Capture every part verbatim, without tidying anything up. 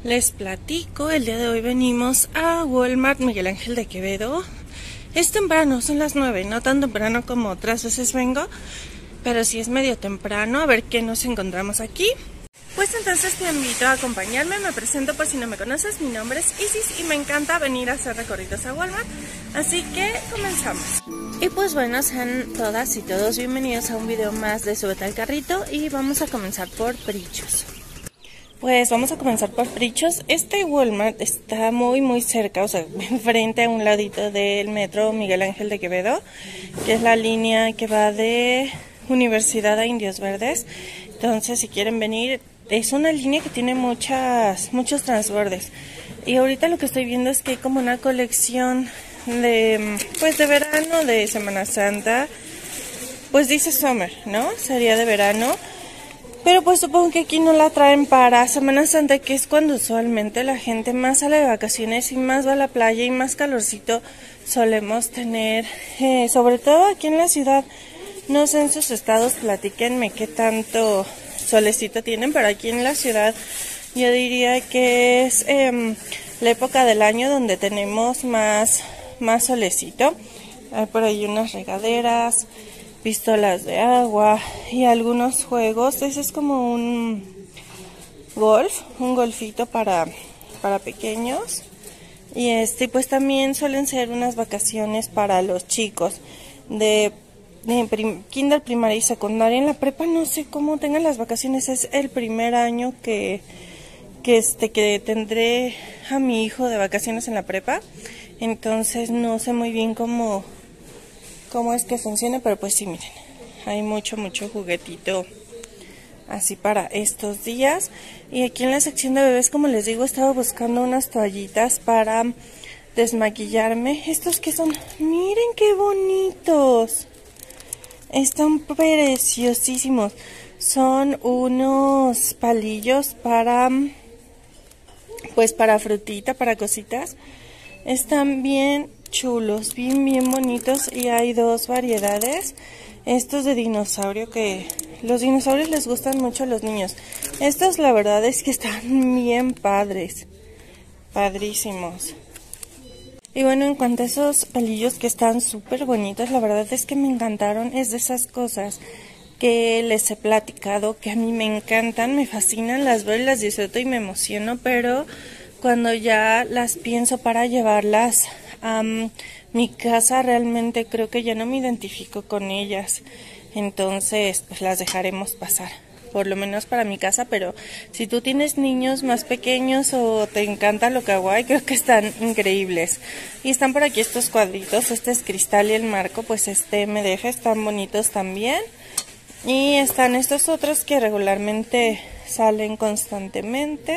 Les platico, el día de hoy venimos a Walmart Miguel Ángel de Quevedo. Es temprano, son las nueve, no tan temprano como otras veces vengo, pero sí es medio temprano, a ver qué nos encontramos aquí. Pues entonces te invito a acompañarme, me presento por si no me conoces, mi nombre es Isis y me encanta venir a hacer recorridos a Walmart, así que comenzamos. Y pues bueno, sean todas y todos bienvenidos a un video más de Súbete al Carrito y vamos a comenzar por Prichos. Pues vamos a comenzar por Prichos. Este Walmart está muy muy cerca, o sea, enfrente a un ladito del metro Miguel Ángel de Quevedo, que es la línea que va de Universidad a Indios Verdes. Entonces, si quieren venir, es una línea que tiene muchas muchos transbordes. Y ahorita lo que estoy viendo es que hay como una colección de, pues de verano, de Semana Santa. Pues dice Summer, ¿no? Sería de verano. Pero pues supongo que aquí no la traen para Semana Santa, que es cuando usualmente la gente más sale de vacaciones y más va a la playa y más calorcito solemos tener, eh, sobre todo aquí en la ciudad. No sé en sus estados, platíquenme qué tanto solecito tienen, pero aquí en la ciudad yo diría que es eh, la época del año donde tenemos más, más solecito. Hay por ahí unas regaderas, pistolas de agua y algunos juegos. Ese es como un golf, un golfito para, para pequeños. Y este pues también suelen ser unas vacaciones para los chicos de, de prim, kinder, primaria y secundaria. En la prepa no sé cómo tengan las vacaciones, es el primer año que, que, este, que tendré a mi hijo de vacaciones en la prepa. Entonces no sé muy bien cómo cómo es que funciona, pero pues sí, miren, hay mucho, mucho juguetito así para estos días. Y aquí en la sección de bebés, como les digo, estaba buscando unas toallitas para desmaquillarme. ¿Estos qué son? Miren qué bonitos, están preciosísimos. Son unos palillos para, pues para frutita, para cositas. Están bien chulos, bien bien bonitos, y hay dos variedades. Estos de dinosaurio, que los dinosaurios les gustan mucho a los niños. Estos la verdad es que están bien padres, padrísimos. Y bueno, en cuanto a esos palillos que están súper bonitos, la verdad es que me encantaron. Es de esas cosas que les he platicado que a mí me encantan, me fascinan, las veo y las disfruto y me emociono, pero cuando ya las pienso para llevarlas a um, mi casa, realmente creo que ya no me identifico con ellas. Entonces, pues las dejaremos pasar, por lo menos para mi casa. Pero si tú tienes niños más pequeños o te encanta lo kawaii, creo que están increíbles. Y están por aquí estos cuadritos, este es cristal y el marco, pues este M D F, están bonitos también. Y están estos otros que regularmente salen constantemente.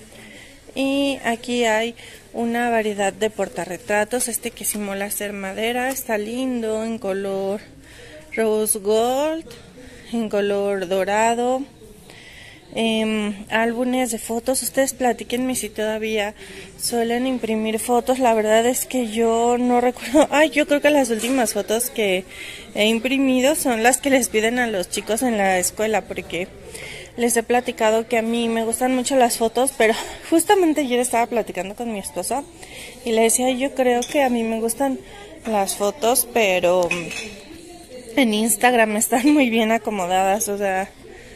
Y aquí hay una variedad de portarretratos. Este que simula ser madera, está lindo, en color rose gold, en color dorado. Eh, álbumes de fotos. Ustedes platíquenme si todavía suelen imprimir fotos. La verdad es que yo no recuerdo. Ay, yo creo que las últimas fotos que he imprimido son las que les piden a los chicos en la escuela, porque les he platicado que a mí me gustan mucho las fotos, pero justamente ayer estaba platicando con mi esposo y le decía, yo creo que a mí me gustan las fotos, pero en Instagram están muy bien acomodadas. O sea,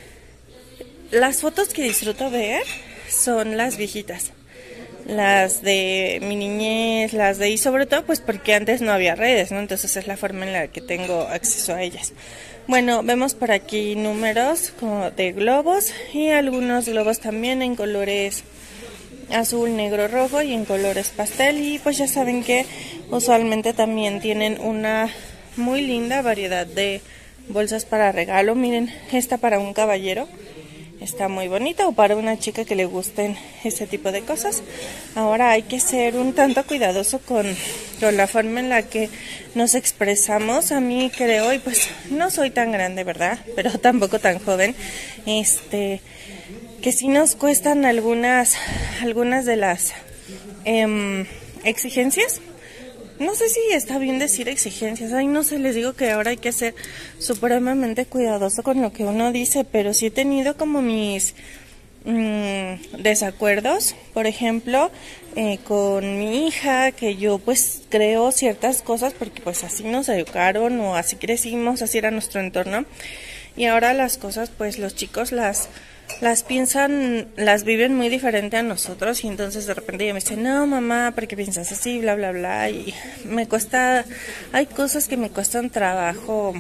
las fotos que disfruto ver son las viejitas, las de mi niñez, las de, y sobre todo pues porque antes no había redes, ¿no? Entonces es la forma en la que tengo acceso a ellas. Bueno, vemos por aquí números como de globos y algunos globos también en colores azul, negro, rojo y en colores pastel. Y pues ya saben que usualmente también tienen una muy linda variedad de bolsas para regalo. Miren, esta para un caballero está muy bonita, o para una chica que le gusten ese tipo de cosas. Ahora hay que ser un tanto cuidadoso con, con la forma en la que nos expresamos. A mí creo, y pues no soy tan grande, ¿verdad? Pero tampoco tan joven. Este, que sí nos cuestan algunas, algunas de las eh, exigencias. No sé si está bien decir exigencias, ay no sé, les digo que ahora hay que ser supremamente cuidadoso con lo que uno dice, pero sí he tenido como mis mmm, desacuerdos, por ejemplo, eh, con mi hija, que yo pues creo ciertas cosas porque pues así nos educaron o así crecimos, así era nuestro entorno, y ahora las cosas pues los chicos las las piensan, las viven muy diferente a nosotros, y entonces de repente ella me dice, no mamá, ¿por qué piensas así? Bla bla bla, y me cuesta, hay cosas que me cuestan trabajo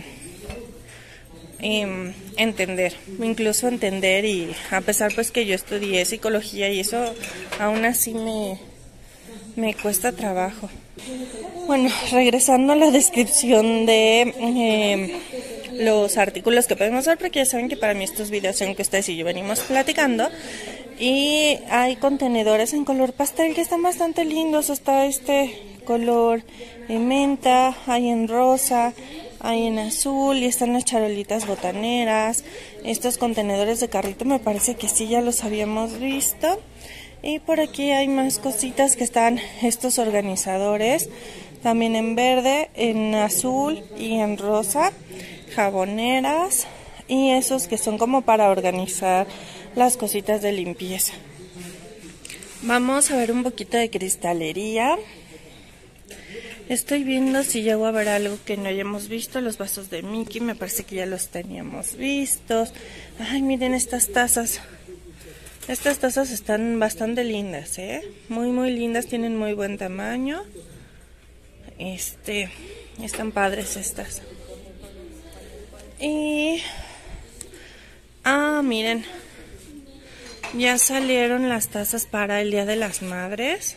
eh, entender, incluso entender, y a pesar pues que yo estudié psicología y eso, aún así me, me cuesta trabajo. Bueno, regresando a la descripción de eh, los artículos que podemos ver, porque ya saben que para mí estos videos son que ustedes y yo venimos platicando, y hay contenedores en color pastel que están bastante lindos. Está este color en menta, hay en rosa, hay en azul, y están las charolitas botaneras. Estos contenedores de carrito me parece que sí, ya los habíamos visto. Y por aquí hay más cositas que están estos organizadores, también en verde, en azul y en rosa, jaboneras, y esos que son como para organizar las cositas de limpieza. Vamos a ver un poquito de cristalería. Estoy viendo si llego a ver algo que no hayamos visto. Los vasos de Mickey, me parece que ya los teníamos vistos. Ay, miren estas tazas. Estas tazas están bastante lindas, ¿eh? Muy, muy lindas, tienen muy buen tamaño. Este, están padres estas. Y... ah, miren. Ya salieron las tazas para el Día de las Madres.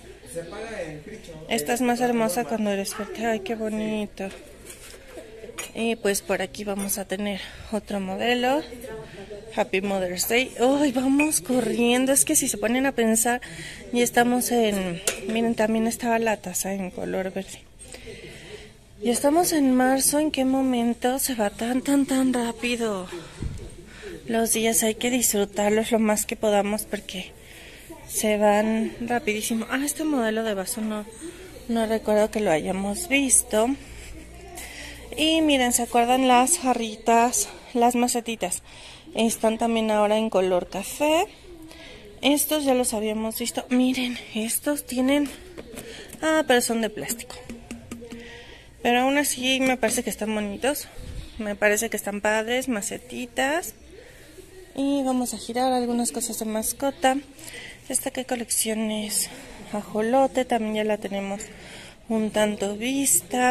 Esta es más hermosa cuando eres fuerte. Ay, qué bonito. Y pues por aquí vamos a tener otro modelo. Happy Mother's Day. Uy, vamos corriendo. Es que si se ponen a pensar, ya estamos en... miren, también estaba la taza en color verde. Ya estamos en marzo. ¿En qué momento se va tan, tan, tan rápido? Los días hay que disfrutarlos lo más que podamos porque se van rapidísimo. Ah, este modelo de vaso no, no recuerdo que lo hayamos visto. Y miren, ¿se acuerdan las jarritas, las macetitas? Están también ahora en color café. Estos ya los habíamos visto. Miren, estos tienen... ah, pero son de plástico. Pero aún así me parece que están bonitos. Me parece que están padres, macetitas. Y vamos a girar algunas cosas de mascota. Esta que colección es ajolote, también ya la tenemos un tanto vista.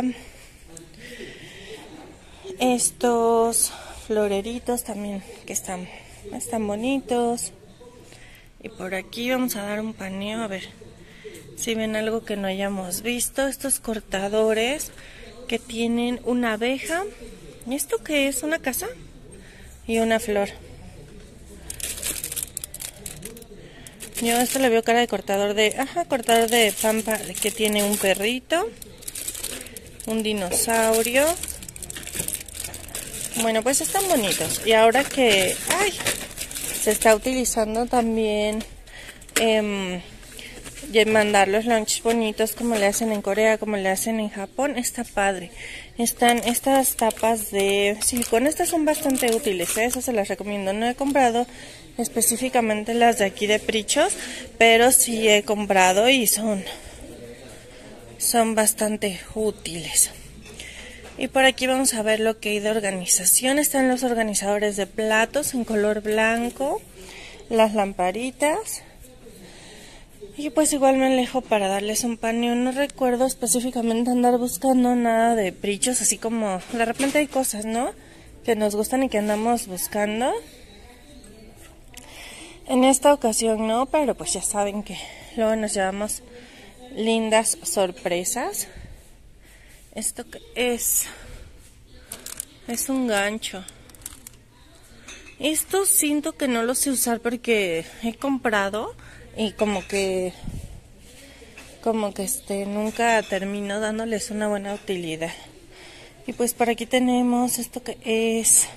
Estos floreritos también que están, están bonitos. Y por aquí vamos a dar un paneo a ver si ven algo que no hayamos visto. Estos cortadores que tienen una abeja. ¿Esto qué es? ¿Una casa? Y una flor. Yo esto le veo cara de cortador de... ajá, cortador de pampa que tiene un perrito. Un dinosaurio. Bueno, pues están bonitos. Y ahora que... ay, se está utilizando también... Eh, mandar los lunches bonitos como le hacen en Corea, como le hacen en Japón. Está padre. Están estas tapas de silicón. Estas son bastante útiles, ¿eh? Esas se las recomiendo. No he comprado específicamente las de aquí de Prichos, pero sí he comprado y son, son bastante útiles. Y por aquí vamos a ver lo que hay de organización. Están los organizadores de platos en color blanco, las lamparitas. Y pues igual me alejo para darles un paneo. No recuerdo específicamente andar buscando nada de Prichos, así como de repente hay cosas, ¿no?, que nos gustan y que andamos buscando. En esta ocasión no, pero pues ya saben que luego nos llevamos lindas sorpresas. Esto que es... es un gancho. Esto siento que no lo sé usar porque he comprado y como que... como que este nunca termino dándoles una buena utilidad. Y pues por aquí tenemos esto que es...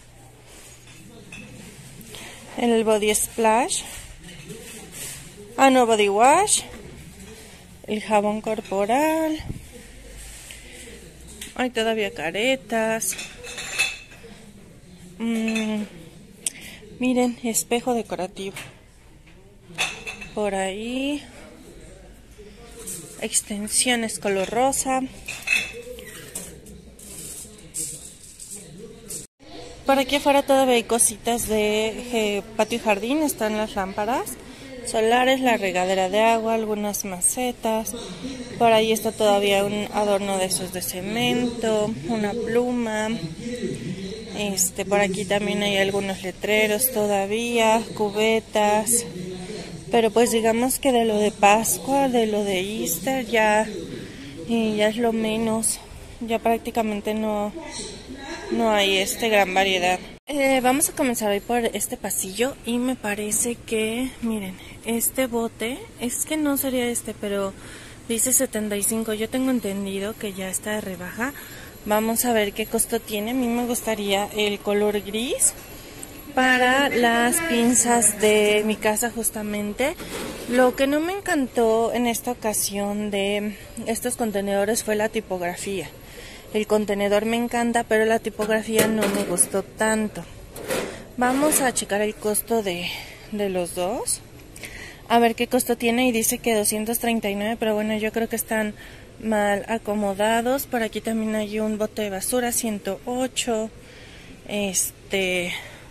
el body splash. Ah, no, body wash. El jabón corporal. Hay todavía caretas. Mm, Miren, espejo decorativo. Por ahí. Extensiones color rosa. Por aquí afuera todavía hay cositas de eh, patio y jardín. Están las lámparas solares, la regadera de agua, algunas macetas. Por ahí está todavía un adorno de esos de cemento, una pluma. Este, por aquí también hay algunos letreros todavía, cubetas. Pero pues digamos que de lo de Pascua, de lo de Easter, ya, y ya es lo menos. Ya prácticamente no, no hay este gran variedad. Eh, vamos a comenzar hoy por este pasillo y me parece que, miren, este bote, es que no sería este, pero dice setenta y cinco. Yo tengo entendido que ya está de rebaja. Vamos a ver qué costo tiene. A mí me gustaría el color gris para las pinzas de mi casa justamente. Lo que no me encantó en esta ocasión de estos contenedores fue la tipografía. El contenedor me encanta, pero la tipografía no me gustó tanto. Vamos a checar el costo de, de los dos. A ver qué costo tiene y dice que doscientos treinta y nueve, pero bueno, yo creo que están mal acomodados. Por aquí también hay un bote de basura, ciento ocho. Este...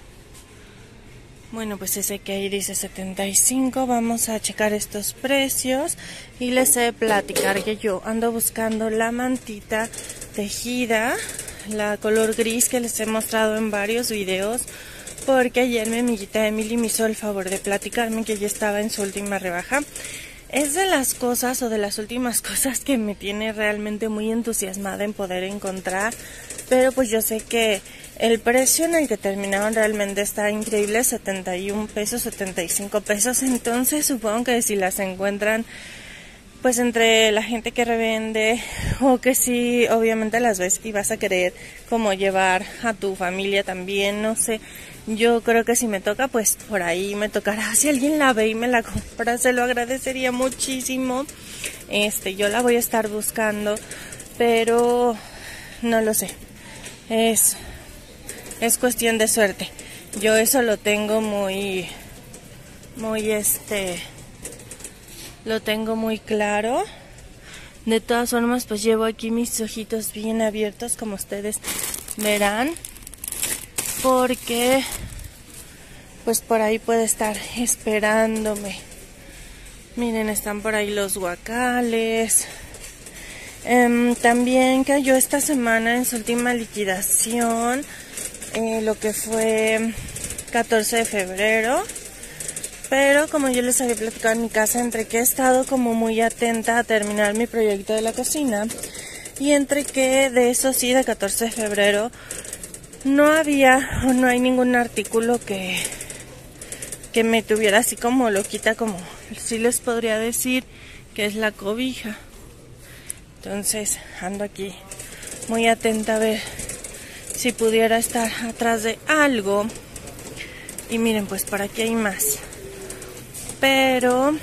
Bueno, pues ese que ahí dice setenta y cinco. Vamos a checar estos precios. Y les he de platicar que yo ando buscando la mantita tejida, la color gris que les he mostrado en varios videos. Porque ayer mi amiguita Emily me hizo el favor de platicarme que ya estaba en su última rebaja. Es de las cosas o de las últimas cosas que me tiene realmente muy entusiasmada en poder encontrar. Pero pues yo sé que el precio en el que terminaron realmente está increíble, setenta y un pesos, setenta y cinco pesos. Entonces supongo que si las encuentran pues entre la gente que revende, o que si obviamente las ves y vas a querer como llevar a tu familia también, no sé. Yo creo que si me toca, pues por ahí me tocará. Si alguien la ve y me la compra, se lo agradecería muchísimo. Este, yo la voy a estar buscando, pero no lo sé. Es, es cuestión de suerte. Yo eso lo tengo muy, muy este, lo tengo muy claro. De todas formas, pues llevo aquí mis ojitos bien abiertos, como ustedes verán. Porque pues por ahí puede estar esperándome. Miren, están por ahí los guacales. Um, también cayó esta semana en su última liquidación eh, lo que fue catorce de febrero. Pero como yo les había platicado en mi casa, entre que he estado como muy atenta a terminar mi proyecto de la cocina, y entre que de eso sí, de catorce de febrero, no había o no hay ningún artículo que, que me tuviera así como loquita, como sí les podría decir que es la cobija. Entonces ando aquí muy atenta a ver si pudiera estar atrás de algo. Y miren, pues por aquí hay más. Pero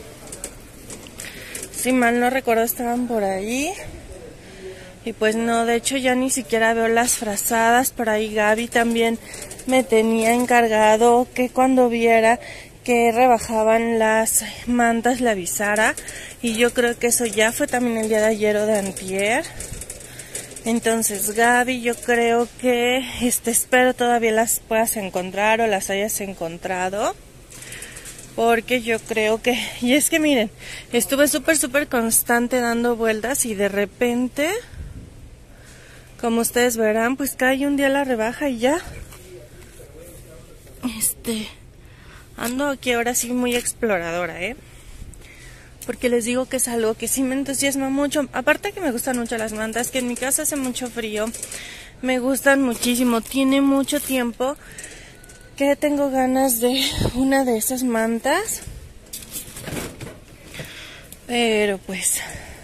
si mal no recuerdo estaban por ahí. Y pues no, de hecho ya ni siquiera veo las frazadas. Por ahí Gaby también me tenía encargado que cuando viera que rebajaban las mantas le avisara. Y yo creo que eso ya fue también el día de ayer o de antier. Entonces Gaby, yo creo que este, espero todavía las puedas encontrar o las hayas encontrado. Porque yo creo que... Y es que miren, estuve súper súper constante dando vueltas y de repente... Como ustedes verán, pues cae un día la rebaja y ya. Este, ando aquí ahora sí muy exploradora, ¿eh? Porque les digo que es algo que sí me entusiasma mucho. Aparte que me gustan mucho las mantas, que en mi casa hace mucho frío. Me gustan muchísimo. Tiene mucho tiempo que tengo ganas de una de esas mantas. Pero pues...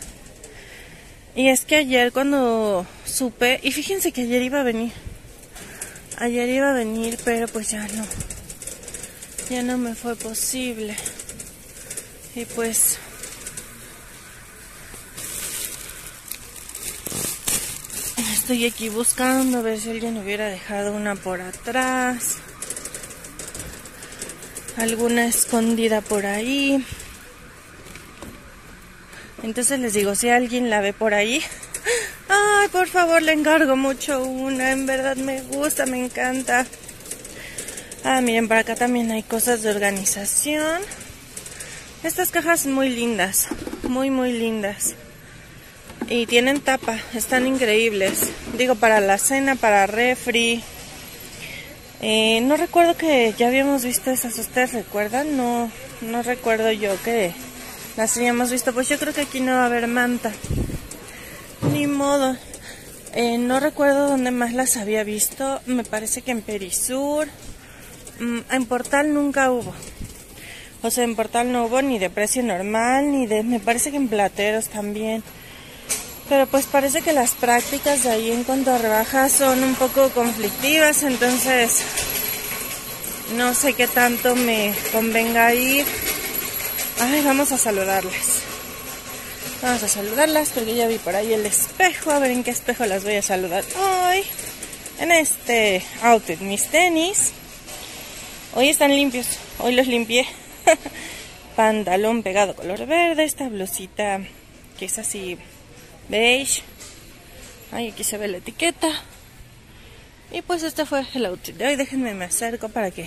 Y es que ayer cuando supe, y fíjense que ayer iba a venir, ayer iba a venir, pero pues ya no, ya no me fue posible. Y pues, estoy aquí buscando a ver si alguien hubiera dejado una por atrás. alguna escondida por ahí. Entonces les digo, si alguien la ve por ahí, ay, por favor, le encargo mucho una. En verdad me gusta, me encanta. Ah, miren, por acá también hay cosas de organización. Estas cajas muy lindas, muy muy lindas. Y tienen tapa, están increíbles. Digo, para la cena, para refri. Eh, no recuerdo que ya habíamos visto esas, ¿ustedes recuerdan? No, no recuerdo yo que las hayamos visto. Pues yo creo que aquí no va a haber manta. Ni modo. Eh, no recuerdo dónde más las había visto. Me parece que en Perisur. Mm, en Portal nunca hubo. O sea, en Portal no hubo ni de precio normal, ni de... Me parece que en Plateros también. Pero pues parece que las prácticas de ahí en cuanto a rebajas son un poco conflictivas, entonces no sé qué tanto me convenga ir. Ay, vamos a saludarlas. Vamos a saludarlas porque ya vi por ahí el espejo. A ver en qué espejo las voy a saludar hoy. En este outfit, mis tenis. Hoy están limpios, hoy los limpié. Pantalón pegado color verde, esta blusita que es así... beige. Ahí aquí se ve la etiqueta. Y pues este fue el outfit de hoy. Déjenme me acerco para que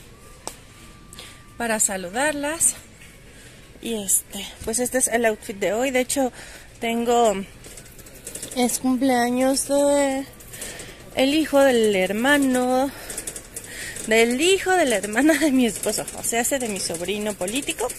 para saludarlas. Y este, pues este es el outfit de hoy. De hecho, tengo es cumpleaños de el hijo del hermano del hijo de la hermana de mi esposo, o sea, hace de mi sobrino político.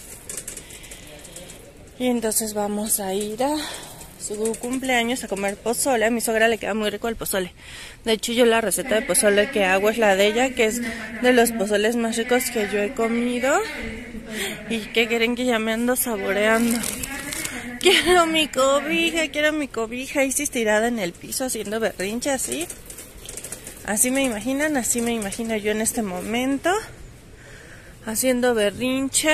Y entonces vamos a ir a su cumpleaños a comer pozole. A mi suegra le queda muy rico el pozole. De hecho, yo la receta de pozole que hago es la de ella, que es de los pozoles más ricos que yo he comido. Y que quieren que ya me ando saboreando. Quiero mi cobija, quiero mi cobija. Y si estirada en el piso haciendo berrinche así. Así me imaginan, así me imagino yo en este momento. Haciendo berrinche.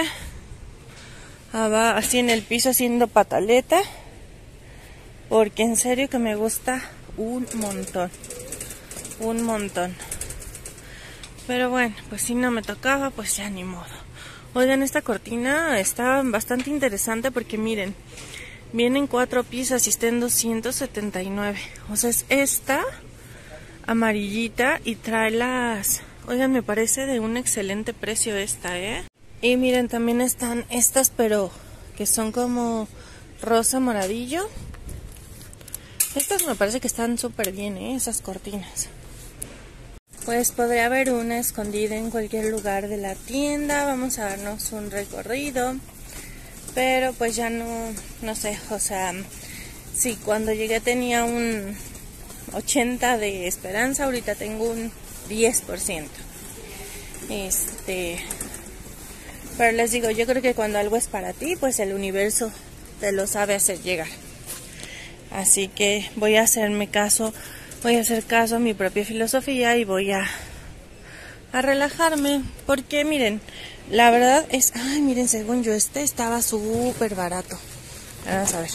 Así en el piso haciendo pataleta. Porque en serio que me gusta un montón. Un montón. Pero bueno, pues si no me tocaba, pues ya ni modo. Oigan, esta cortina está bastante interesante porque miren, vienen cuatro piezas y está en doscientos setenta y nueve. O sea, es esta amarillita y trae las... Oigan, me parece de un excelente precio esta, ¿eh? Y miren, también están estas, pero que son como rosa moradillo. Estas me parece que están súper bien, ¿eh? Esas cortinas. Pues podría haber una escondida en cualquier lugar de la tienda. Vamos a darnos un recorrido. Pero pues ya no, no sé, o sea, sí, cuando llegué tenía un ochenta de esperanza, ahorita tengo un diez por ciento. Este, pero les digo, yo creo que cuando algo es para ti, pues el universo te lo sabe hacer llegar. Así que voy a hacerme caso, voy a hacer caso a mi propia filosofía y voy a, a relajarme. Porque miren, la verdad es, ay miren, según yo este estaba súper barato. Vamos a ver.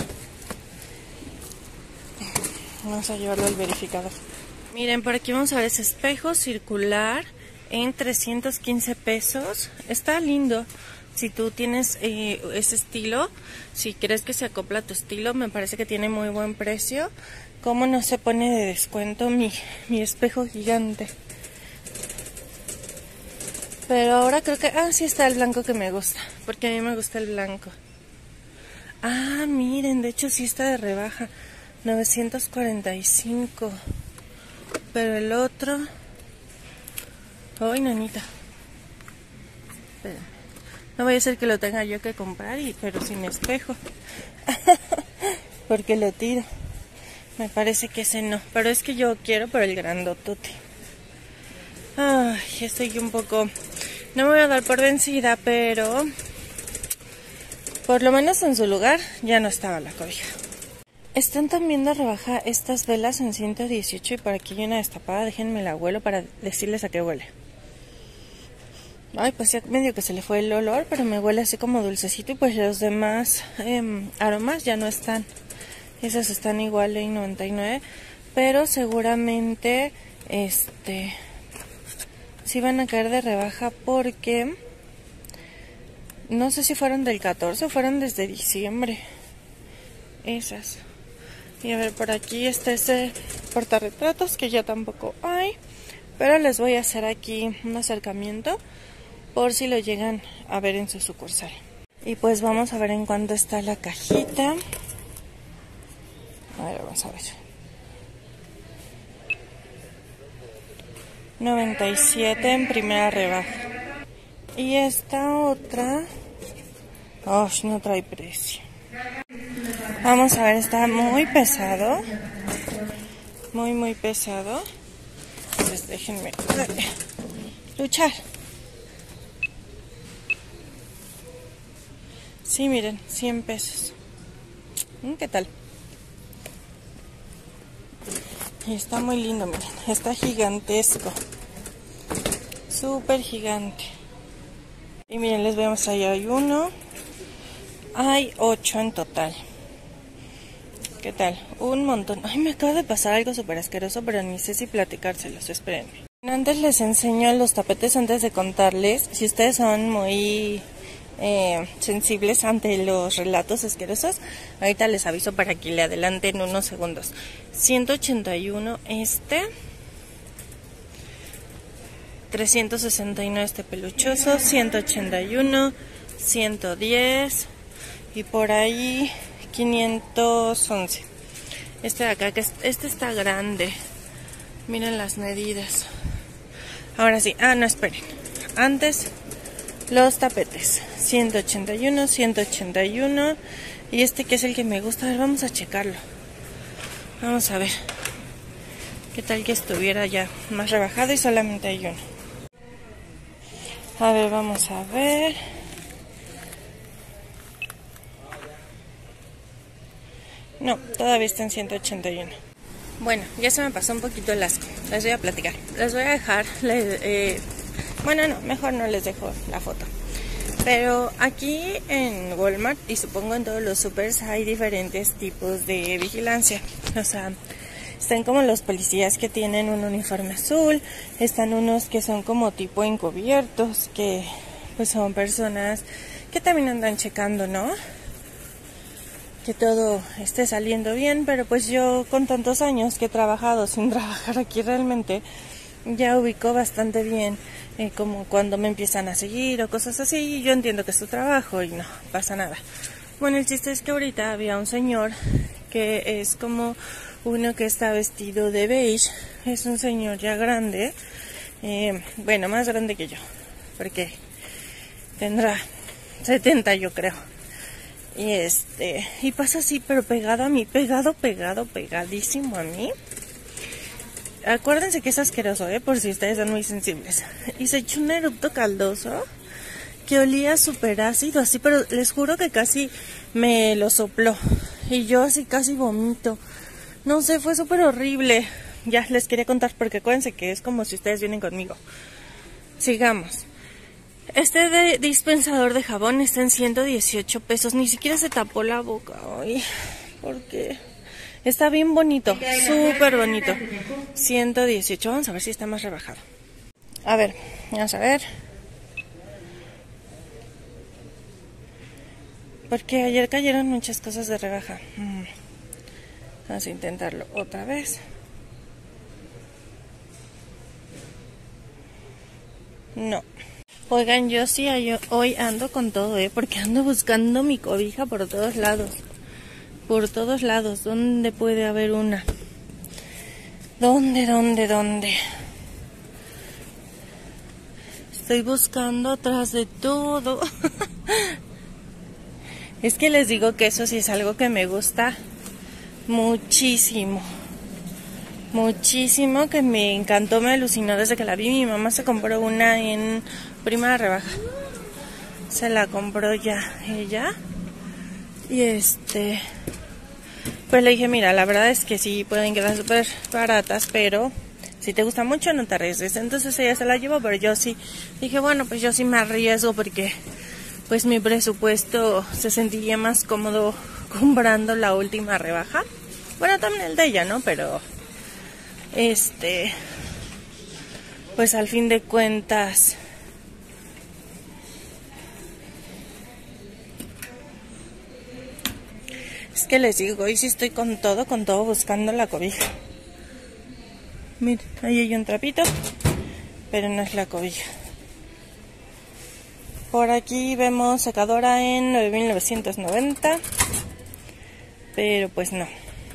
Vamos a llevarlo al verificador. Miren, por aquí vamos a ver ese espejo circular en trescientos quince pesos. Está lindo. Si tú tienes eh, ese estilo, si crees que se acopla a tu estilo, me parece que tiene muy buen precio. ¿Cómo no se pone de descuento mi, mi espejo gigante? Pero ahora creo que... Ah, sí está el blanco que me gusta, porque a mí me gusta el blanco. Ah, miren, de hecho sí está de rebaja. novecientos cuarenta y cinco. Pero el otro... ¡Ay, nanita! Espérame. No vaya a ser que lo tenga yo que comprar, y pero sin espejo. Porque lo tiro. Me parece que ese no. Pero es que yo quiero por el grandotote. Ay, estoy un poco... No me voy a dar por vencida, pero... Por lo menos en su lugar ya no estaba la cobija. Están también de rebaja estas velas en ciento dieciocho. Y por aquí hay una destapada. Déjenme la huelo para decirles a qué huele. Ay, pues ya medio que se le fue el olor, pero me huele así como dulcecito. Y pues los demás eh, aromas ya no están. Esas están igual en noventa y nueve. Pero seguramente este sí van a caer de rebaja porque No sé si fueron del catorce o fueron desde diciembre. Esas. Y a ver, por aquí está ese portarretratos que ya tampoco hay. Pero les voy a hacer aquí un acercamiento por si lo llegan a ver en su sucursal. Y pues vamos a ver en cuánto está la cajita. A ver, vamos a ver. noventa y siete en primera rebaja. Y esta otra... Oh, no trae precio. Vamos a ver, está muy pesado. Muy, muy pesado. Entonces déjenme luchar. Sí, miren, cien pesos. ¿Qué tal? Y está muy lindo, miren. Está gigantesco. Súper gigante. Y miren, les voy a mostrar, hay uno. Hay ocho en total. ¿Qué tal? Un montón. Ay, me acaba de pasar algo súper asqueroso, pero ni sé si platicárselos. Espérenme. Antes les enseño los tapetes antes de contarles. Si ustedes son muy eh, sensibles ante los relatos asquerosos, ahorita les aviso para que le adelanten unos segundos. ciento ochenta y uno este. trescientos sesenta y nueve este peluchoso. ciento ochenta y uno. ciento diez. Y por ahí quinientos once. Este de acá, que es, este está grande. Miren las medidas. Ahora sí, ah, no, esperen. Antes, los tapetes. ciento ochenta y uno, ciento ochenta y uno. Y este que es el que me gusta. A ver, vamos a checarlo. Vamos a ver. ¿Qué tal que estuviera ya más rebajado y solamente hay uno? A ver, vamos a ver. No, todavía está en ciento ochenta y uno. Bueno, ya se me pasó un poquito el asco. Les voy a platicar. Les voy a dejar... Les, eh, bueno, no, mejor no les dejo la foto. Pero aquí en Walmart y supongo en todos los supers hay diferentes tipos de vigilancia. O sea, están como los policías que tienen un uniforme azul. Están unos que son como tipo encubiertos, que pues son personas que también andan checando, ¿no? Que todo esté saliendo bien, pero pues yo con tantos años que he trabajado sin trabajar aquí realmente, ya ubico bastante bien eh, como cuando me empiezan a seguir o cosas así, y yo entiendo que es su trabajo y no pasa nada. Bueno, el chiste es que ahorita había un señor que es como uno que está vestido de beige, es un señor ya grande, eh, bueno, más grande que yo, porque tendrá setenta yo creo. Y este, y pasa así, pero pegado a mí, pegado, pegado, pegadísimo a mí. Acuérdense que es asqueroso, ¿eh? Por si ustedes son muy sensibles. Y se echó un erupto caldoso que olía súper ácido, así, pero les juro que casi me lo sopló. Y yo así casi vomito. No sé, fue súper horrible. Ya les quería contar porque acuérdense que es como si ustedes vienen conmigo. Sigamos. Este de dispensador de jabón está en ciento dieciocho pesos. Ni siquiera se tapó la boca. Ay, ¿por qué? Está bien bonito, súper bonito. ciento dieciocho. Vamos a ver si está más rebajado. A ver, vamos a ver. Porque ayer cayeron muchas cosas de rebaja. Vamos a intentarlo otra vez. No. Oigan, yo sí hoy ando con todo, ¿eh? Porque ando buscando mi cobija por todos lados. Por todos lados. ¿Dónde puede haber una? ¿Dónde, dónde, dónde? Estoy buscando atrás de todo. Es que les digo que eso sí es algo que me gusta muchísimo. Muchísimo, que me encantó, me alucinó desde que la vi. Mi mamá se compró una en primera rebaja. Se la compró ya ella. Y este... Pues le dije, mira, la verdad es que sí pueden quedar súper baratas, pero si te gusta mucho no te arriesgues. Entonces ella se la llevó, pero yo sí dije, bueno, pues yo sí me arriesgo porque pues mi presupuesto se sentiría más cómodo comprando la última rebaja. Bueno, también el de ella, ¿no? Pero este, pues al fin de cuentas Es que les digo, hoy sí estoy con todo, con todo buscando la cobija. Miren, ahí hay un trapito, pero no es la cobija. Por aquí vemos secadora en nueve mil novecientos noventa, pero pues no.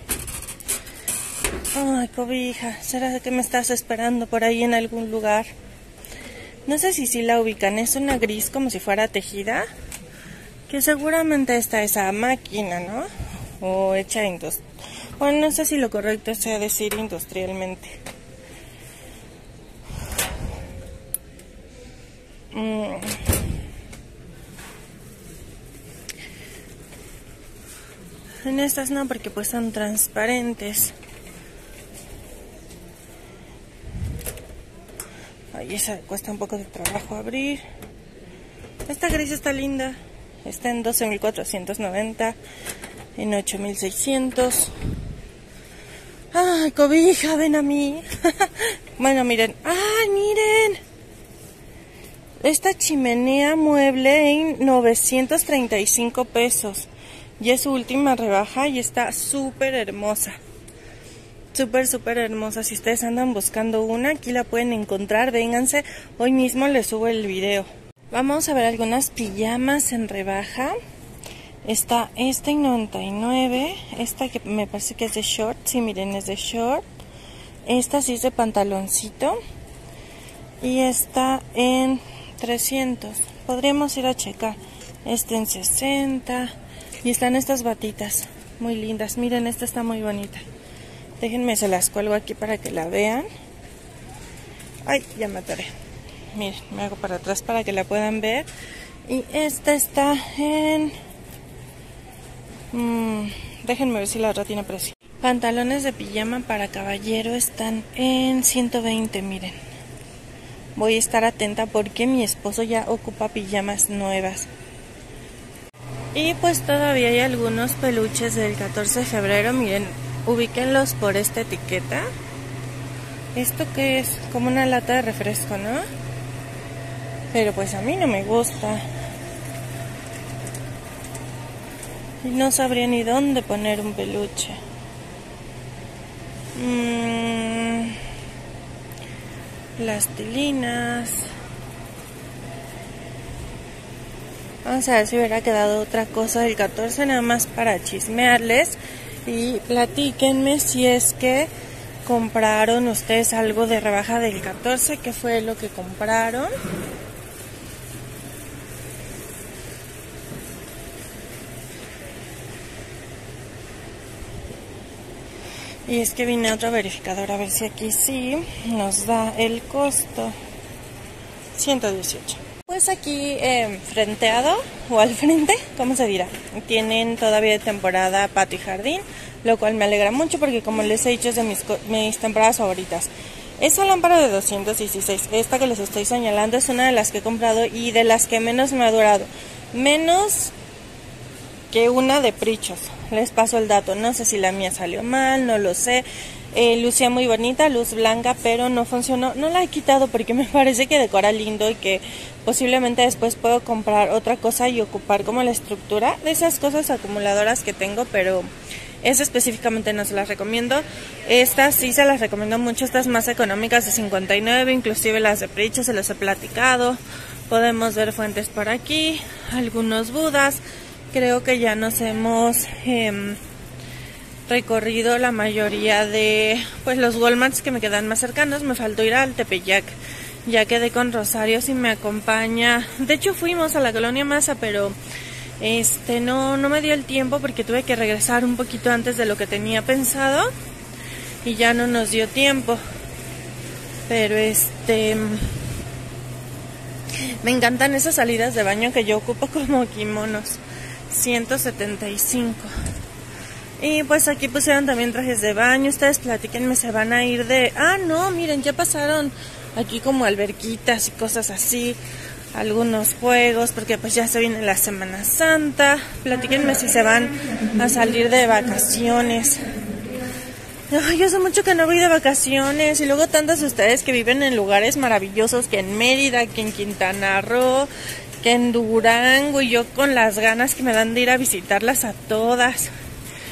Ay, cobija, ¿será que me estás esperando por ahí en algún lugar? No sé si sí la ubican, es una gris como si fuera tejida, que seguramente está esa máquina, ¿no? O hecha industrial. Bueno, no sé si lo correcto sea decir industrialmente. Mm. En estas no, porque pues son transparentes. Ay, esa cuesta un poco de trabajo abrir. Esta gris está linda. Está en doce mil cuatrocientos noventa. En ocho mil seiscientos. Ay, cobija, ven a mí. Bueno, miren. Ay, miren. Esta chimenea mueble en novecientos treinta y cinco pesos. Y es su última rebaja y está súper hermosa. Súper, súper hermosa. Si ustedes andan buscando una, aquí la pueden encontrar. Vénganse, hoy mismo les subo el video. Vamos a ver algunas pijamas en rebaja. Está esta en noventa y nueve. Esta que me parece que es de short. Sí, miren, es de short. Esta sí es de pantaloncito. Y esta en trescientos. Podríamos ir a checar. Esta en sesenta. Y están estas batitas muy lindas. Miren, esta está muy bonita. Déjenme, se las cuelgo aquí para que la vean. Ay, ya me atoré. Miren, me hago para atrás para que la puedan ver. Y esta está en... Mmm, déjenme ver si la otra tiene precio. Pantalones de pijama para caballero están en ciento veinte, miren. Voy a estar atenta porque mi esposo ya ocupa pijamas nuevas. Y pues todavía hay algunos peluches del catorce de febrero, miren, ubíquenlos por esta etiqueta. ¿Esto qué es? Como una lata de refresco, ¿no? Pero pues a mí no me gusta. Y no sabría ni dónde poner un peluche. Mm, plastilinas. Vamos a ver si hubiera quedado otra cosa del catorce, nada más para chismearles. Y platíquenme si es que compraron ustedes algo de rebaja del catorce, ¿qué fue lo que compraron? Y es que vine a otro verificador a ver si aquí sí nos da el costo. ciento dieciocho. Pues aquí eh, frenteado o al frente, ¿cómo se dirá? Tienen todavía de temporada patio y jardín, lo cual me alegra mucho porque, como les he dicho, es de mis, mis temporadas favoritas. Esa lámpara de doscientos dieciséis, esta que les estoy señalando, es una de las que he comprado y de las que menos me ha durado. Menos que una de Prichos. Les paso el dato, no sé si la mía salió mal, no lo sé. Eh, lucía muy bonita, luz blanca, pero no funcionó. No la he quitado porque me parece que decora lindo y que posiblemente después puedo comprar otra cosa y ocupar como la estructura de esas cosas acumuladoras que tengo, pero esa específicamente no se las recomiendo. Estas sí se las recomiendo mucho, estas más económicas de cincuenta y nueve, inclusive las de Pricho se las he platicado. Podemos ver fuentes por aquí, algunos budas. Creo que ya nos hemos eh, recorrido la mayoría de pues los Walmarts que me quedan más cercanos. Me faltó ir al Tepeyac. Ya quedé con Rosario si me acompaña. De hecho fuimos a la Colonia Maza, pero este no, no me dio el tiempo porque tuve que regresar un poquito antes de lo que tenía pensado. Y ya no nos dio tiempo. Pero este... me encantan esas salidas de baño que yo ocupo como kimonos. ciento setenta y cinco. Y pues aquí pusieron también trajes de baño. Ustedes platíquenme, se van a ir de... Ah, no, miren, ya pasaron aquí como alberquitas y cosas así. Algunos juegos, porque pues ya se viene la Semana Santa. Platíquenme si se van a salir de vacaciones. Ay, yo hace mucho que no voy de vacaciones. Y luego tantos de ustedes que viven en lugares maravillosos, que en Mérida, que en Quintana Roo, que en Durango, y yo con las ganas que me dan de ir a visitarlas a todas.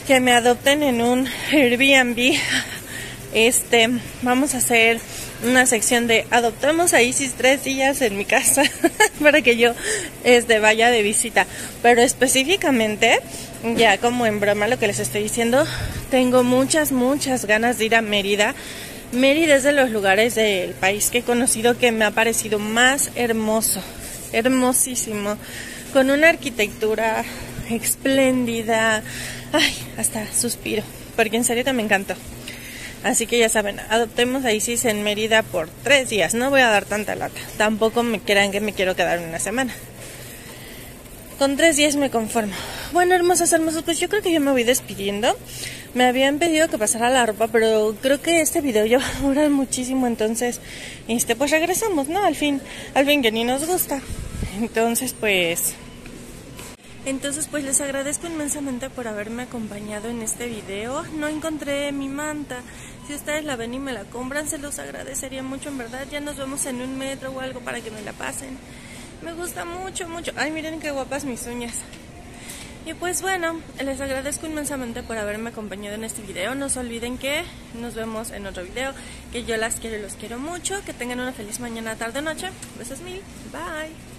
que me adopten en un Airbnb. Este, vamos a hacer una sección de adoptamos a Isis tres días en mi casa para que yo este, vaya de visita. Pero específicamente, ya como en broma lo que les estoy diciendo, tengo muchas, muchas ganas de ir a Mérida. Mérida es de los lugares del país que he conocido que me ha parecido más hermoso, hermosísimo, con una arquitectura espléndida. Ay, hasta suspiro, porque en serio que me encantó. Así que ya saben, adoptemos a Isis en Mérida por tres días. No voy a dar tanta lata. Tampoco me crean que me quiero quedar una semana. Con tres días me conformo. Bueno, hermosas, hermosos, pues yo creo que yo me voy despidiendo. Me habían pedido que pasara la ropa, pero creo que este video ya va a durar muchísimo. Entonces, este, pues regresamos, ¿no? Al fin, al fin que ni nos gusta. Entonces, pues... Entonces pues les agradezco inmensamente por haberme acompañado en este video. No encontré mi manta. Si ustedes la ven y me la compran, se los agradecería mucho, en verdad. Ya nos vemos en un metro o algo para que me la pasen. Me gusta mucho, mucho. Ay, miren qué guapas mis uñas. Y pues bueno, les agradezco inmensamente por haberme acompañado en este video. No se olviden que nos vemos en otro video. Que yo las quiero y los quiero mucho. Que tengan una feliz mañana, tarde, noche. Besos mil. Bye.